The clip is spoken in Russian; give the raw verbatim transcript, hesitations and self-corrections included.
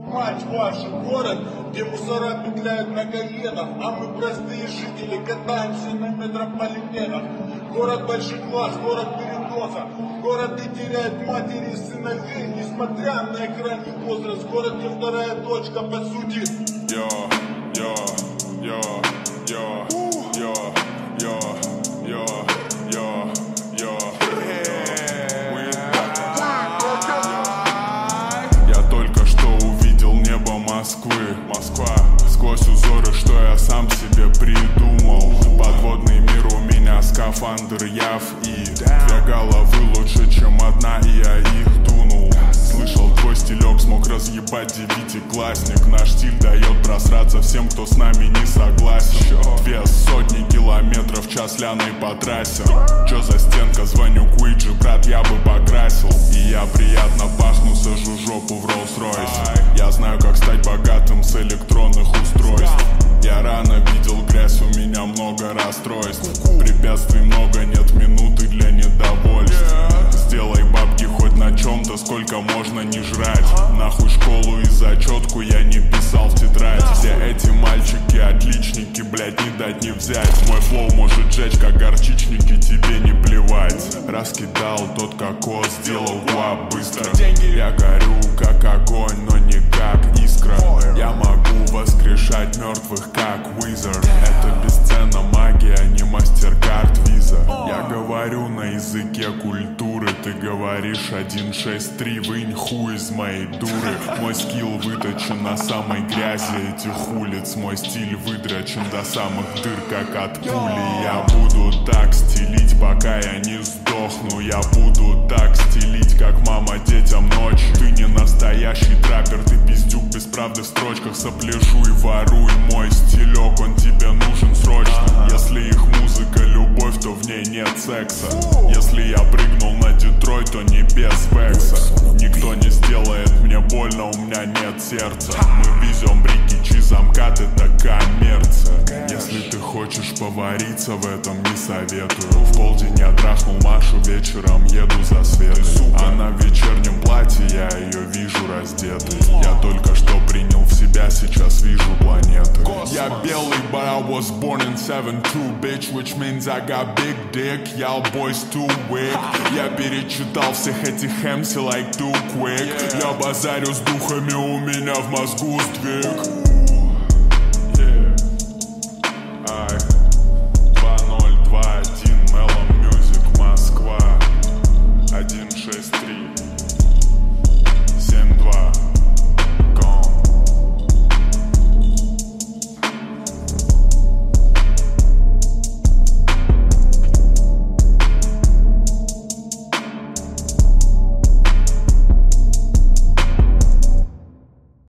Мать вашу, город, где мусора петляют на коленах, а мы простые жители катаемся на метрополитенах. Город больших глаз, город передоза, город, где теряют матери и сыновей, несмотря на экранный возраст. Город, где вторая точка по сути. Йо, йо, йо, йо, йо, йо, йо, йо, йо. Я только что увидел небо Москвы, Москва. Сквозь узоры, что я сам себе придумал. Подводный мир, у меня скафандр яв. И две головы лучше, чем одна, и я их дунул. Слышал, твой стилек смог разъебать девятиклассник. Наш стиль дает просраться всем, кто с нами не согласен. Две сотни километров в час ляной по трассе. Чё за стенка, звоню Куиджи, брат, я бы покрасил. И я приятно пахну, сажу жопу в Роллс-Ройсе. Я знаю, как стать богатым с электронных устройств. Я рано видел грязь, у меня много расстройств. Препятствий много, нет минуты для недовольств. Сделай бабки хоть на чем-то, сколько можно не жрать. Нахуй школу и зачетку я не писал в тетрадь. Все эти мальчики отличники, блять, не дать не взять. Мой флоу может жечь, как горчичники, тебе не плевать. Раскидал тот кокос, сделал гуап быстро. Я горю, как огонь, но не как искра. Я могу воскрешать мертвых, как Wizard. Это бесценна магия, не мастер-карт виза. Я говорю на языке культуры, ты говоришь один шесть три, вынь хуй из моей дуры. Мой скилл выточен на самой грязи этих улиц. Мой стиль выдрачен до самых дыр, как от пули. Я буду так стилить, пока я не сдохну. Я буду так стилить, как мама детям ночью. Ты не настоящий траппер, ты пиздюк без правды в строчках. Сопляжу и воруй мой стилек, он тебе нужен срочно. Если их музыка любовь, то в ней нет секса. Если я прыгнул на Детройт, то не без векса. Никто не сделает мне больно, у меня нет сердца. Мы везем брикичи, замкат, это коммерция. Если ты хочешь повариться в этом, не советую. В полдень я трахнул Машу, вечером еду за Светой. Она в вечернем платье, я ее вижу раздетой. Я только что принял в себя, сейчас вижу планеты. Я белый, but I was born in seven two, bitch, which means I got big dick. Y'all boys too weak. Я перечитал всех этих эм си like too quick. Я базарю с духами, у меня в мозгу сдвиг.